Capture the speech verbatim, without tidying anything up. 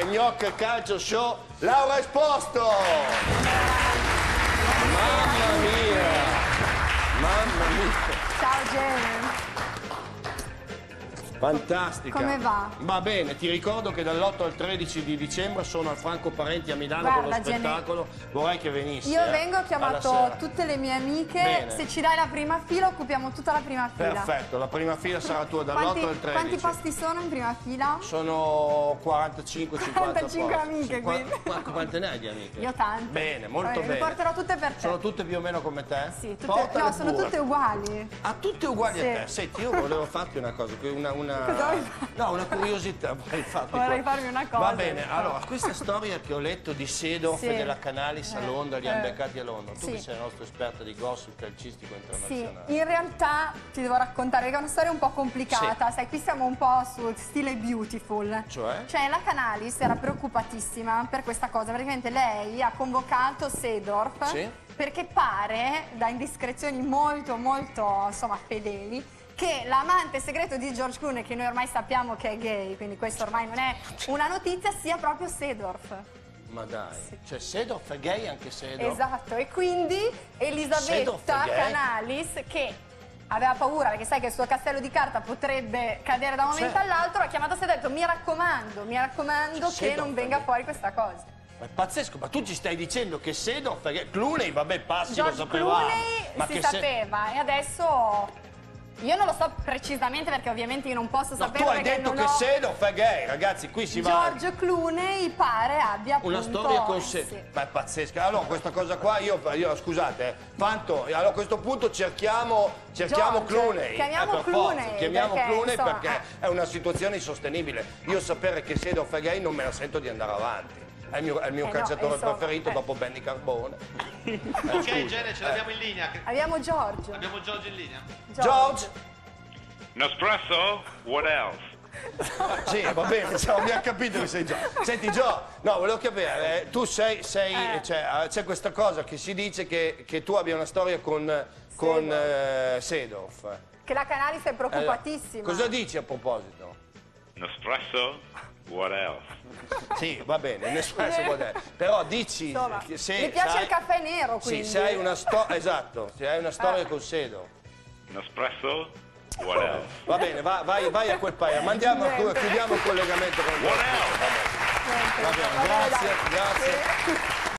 presentare Gnocca Calcio Show, Laura Esposto! Mamma mia! Mamma mia! Ciao Gene! Fantastica! Come va? Va bene, ti ricordo che dall'otto al tredici di dicembre sono al Franco Parenti a Milano. Guarda, con lo spettacolo. Gene, vorrei che venissi. Io eh, vengo, ho chiamato tutte le mie amiche. Bene. Se ci dai la prima fila, occupiamo tutta la prima fila. Perfetto, la prima fila sarà tua dall'otto al tredici. Quanti posti sono in prima fila? Sono quarantacinque cinquanta quarantacinque posti. amiche, quindi. Quante, quante ne hai di amiche? Io tante. Bene, molto Vabbè, bene. Le porterò tutte per te. Sono tutte più o meno come te? Sì, tutte, Portale no, sono pure. tutte uguali. Ah, tutte uguali Sì. a te? Senti, io volevo farti una cosa, una, una... Cosa vuoi fare? No, una curiosità, vorrei farti Vorrei qua. farmi una cosa. Va bene, allora, questa storia che ho letto di Seedorf Sì. e della Canalis a Eh, Londra, li eh. hanno beccati a Londra. Tu Sì. che sei la nostra esperta di gossip calcistico Sì, internazionale. in realtà ti devo raccontare perché è una storia un po' complicata. Sì. Sai, qui siamo un po' sul stile Beautiful. Cioè? Cioè, la Canalis era preoccupatissima per questa cosa. Praticamente lei ha convocato Seedorf Sì. perché pare, da indiscrezioni molto, molto, insomma, fedeli, che l'amante segreto di George Clooney, che noi ormai sappiamo che è gay, quindi questo ormai non è una notizia, sia proprio Seedorf. Ma dai, Sì. cioè Seedorf è gay anche Seedorf? Esatto, e quindi Seedorf Elisabetta è gay? Canalis, che aveva paura perché sai che il suo castello di carta potrebbe cadere da un momento Certo. all'altro, ha chiamato e ha detto mi raccomando, mi raccomando Cioè, che Seedorf non è venga gay. fuori questa cosa. Ma è pazzesco, ma tu ci stai dicendo che Seedorf è gay? Clooney, vabbè, passi, George lo sapevamo. Clooney Ma si che se- sapeva e adesso io non lo so precisamente perché ovviamente io non posso No, sapere tu hai perché detto non che ho... Seedorf è gay, ragazzi, qui si va... George Clooney pare abbia appunto... Una storia con sé, sì. ma è pazzesca. Allora questa cosa qua io, io scusate, eh, Fanto, allora a questo punto cerchiamo, cerchiamo George, Clooney. chiamiamo per Clooney, forza, chiamiamo perché, Clooney insomma, perché è una situazione insostenibile. Io sapere che Seedorf è gay non me la sento di andare avanti. È il mio, è il mio Eh no, calciatore insomma, preferito eh. dopo Benny Carbone. Eh, Ok, scusa. Gene, ce l'abbiamo in linea. Che- Abbiamo George. Abbiamo Giorgio in linea. George? Nespresso? What else? Sì, va bene, cioè, abbiamo capito che sei Gio. Senti Gio, no, volevo capire, eh, tu sei, sei Eh. cioè, c'è questa cosa che si dice che, che tu abbia una storia con, con eh, Seedorf. Che la Canalis è Eh, preoccupatissima. cosa dici a proposito? Nespresso? What else? Sì, va bene, nespresso può dire. Però dici Insomma, che se mi piace sai- il caffè nero, quindi. Sì, se hai una storia, esatto, se hai una storia Ah. con Seedorf. Nespresso? What else? Va bene, va- vai, vai a quel paese, mandiamo, Niente. chiudiamo il collegamento con il What else? Va bene, grazie, grazie.